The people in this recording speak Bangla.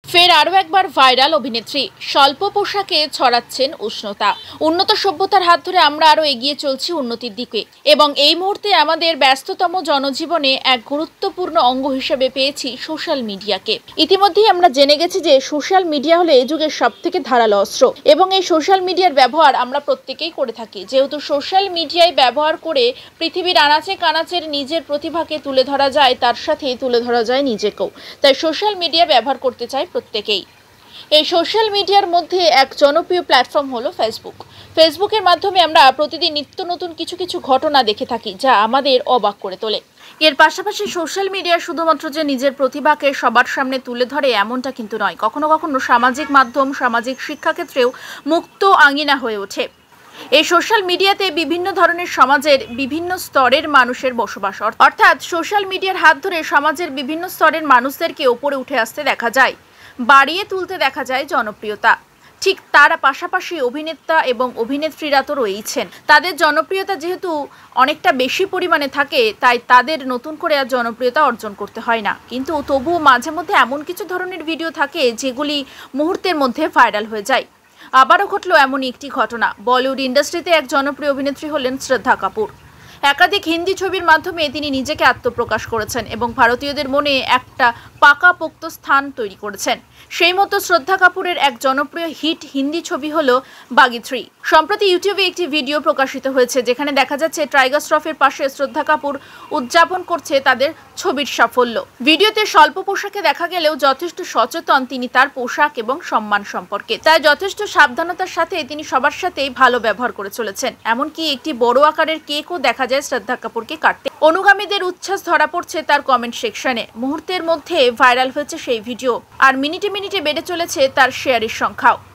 ফের আরও একবার ভাইরাল অভিনেত্রী স্বল্প পোশাকে ছড়াচ্ছেন উষ্ণতা। উন্নত সভ্যতার হাত ধরে আমরা আরও এগিয়ে চলছি উন্নতির দিকে এবং এই মুহূর্তে আমাদের ব্যস্ততম জনজীবনে এক গুরুত্বপূর্ণ অঙ্গ হিসেবে পেয়েছি সোশ্যাল মিডিয়াকে। ইতিমধ্যেই আমরা জেনে গেছি যে সোশ্যাল মিডিয়া হলো এই যুগের সবথেকে ধারালো অস্ত্র এবং এই সোশ্যাল মিডিয়ার ব্যবহার আমরা প্রত্যেকেই করে থাকি। যেহেতু সোশ্যাল মিডিয়ায় ব্যবহার করে পৃথিবীর আনাচে কানাচের নিজের প্রতিভাকে তুলে ধরা যায়, তার সাথে তুলে ধরা যায় নিজেকেও। তাই সোশ্যাল মিডিয়া ব্যবহার করতে চাই প্রত্যেকেই। এই সোশ্যাল মিডিয়ার মধ্যে এক জনপ্রিয় প্ল্যাটফর্ম হলো ফেসবুকের মাধ্যমে আমরা প্রতিদিন নিত্য নতুন কিছু ঘটনা দেখে থাকি, যা আমাদের অবাক করে তোলে। এর পাশাপাশি সোশ্যাল মিডিয়া শুধুমাত্র যে নিজের প্রতিভাকে সবার সামনে তুলে ধরে এমনটা কিন্তু নয়, কখনো কখনো সামাজিক মাধ্যম সামাজিক শিক্ষাক্ষেত্রেও মুক্ত আঙিনা হয়ে ওঠে। এই সোশ্যাল মিডিয়াতে বিভিন্ন ধরনের সমাজের বিভিন্ন স্তরের মানুষের বসবাস, অর্থাৎ সোশ্যাল মিডিয়ার হাত ধরে সমাজের বিভিন্ন স্তরের মানুষদেরকে ওপরে উঠে আসতে দেখা যায়, বাড়িয়ে তুলতে দেখা যায় জনপ্রিয়তা। ঠিক তার পাশাপাশি অভিনেতা এবং অভিনেত্রীরা তো রয়েইছেন। তাদের জনপ্রিয়তা যেহেতু অনেকটা বেশি পরিমাণে থাকে, তাই তাদের নতুন করে আর জনপ্রিয়তা অর্জন করতে হয় না। কিন্তু তবুও মাঝে মধ্যে এমন কিছু ধরনের ভিডিও থাকে যেগুলি মুহূর্তের মধ্যে ভাইরাল হয়ে যায়। আবারও ঘটল এমনই একটি ঘটনা। বলিউড ইন্ডাস্ট্রিতে এক জনপ্রিয় অভিনেত্রী হলেন শ্রদ্ধা কাপুর। একাধিক হিন্দি ছবির মাধ্যমে তিনি নিজেকে আত্মপ্রকাশ করেছেন এবং ভারতীয়দের মনে একটা পাকাপোক্ত স্থান তৈরি করেছেন। সেই মতো শ্রদ্ধা কাপুরের এক জনপ্রিয় হিট হিন্দি ছবি হলো বাগি 3। সম্প্রতি ইউটিউবে একটি ভিডিও প্রকাশিত হয়েছে, যেখানে দেখা যাচ্ছে টাইগার শ্রফের পাশে শ্রদ্ধা কাপুর উদযাপন করছে তাদের ছবির সাফল্য। ভিডিওতে স্বল্প পোশাকে দেখা গেলেও যথেষ্ট সচেতন তিনি তার পোশাক এবং সম্মান সম্পর্কে। তাই যথেষ্ট সাবধানতার সাথে তিনি সবার সাথেই ভালো ব্যবহার করে চলেছেন। এমনকি একটি বড় আকারের কেকও দেখা যায় শ্রদ্ধা কাপুরকে কাটতে। অনুগামীদের উচ্ছ্বাস ধরা পড়ছে তার কমেন্ট সেকশনে। মুহূর্তের মধ্যে ভাইরাল হয়েছে সেই ভিডিও, আর মিনিটে মিনিটে বেড়ে চলেছে তার শেয়ারের সংখ্যাও।